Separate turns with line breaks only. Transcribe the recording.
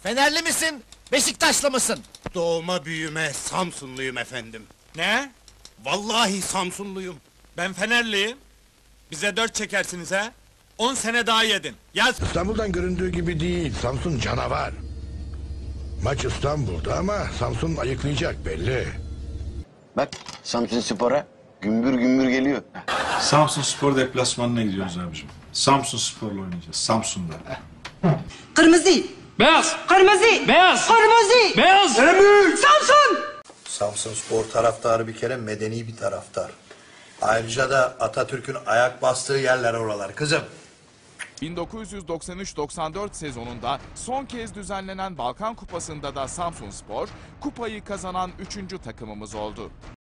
Fenerli misin, Beşiktaşlı mısın?
Doğma büyüme Samsunluyum efendim.
Ne?
Vallahi Samsunluyum.
Ben Fenerliyim. Bize 4 çekersiniz ha? 10 sene daha yedin. Yaz.
İstanbul'dan göründüğü gibi değil, Samsun canavar. Maç İstanbul'da ama Samsun ayıklayacak belli.
Bak Samsun Spor'a gümbür gümbür geliyor.
Samsun Spor deplasmanına gidiyoruz abicim. Samsun Spor'la oynayacağız. Samsun'da.
Kırmızı.
Beyaz.
Kırmızı.
Beyaz.
Kırmızı.
Beyaz.
Samsun.
Samsun Spor taraftarı bir kere medeni bir taraftar. Ayrıca da Atatürk'ün ayak bastığı yerler oralar kızım.
1993-94 sezonunda son kez düzenlenen Balkan Kupası'nda da Samsunspor, kupayı kazanan 3. takımımız oldu.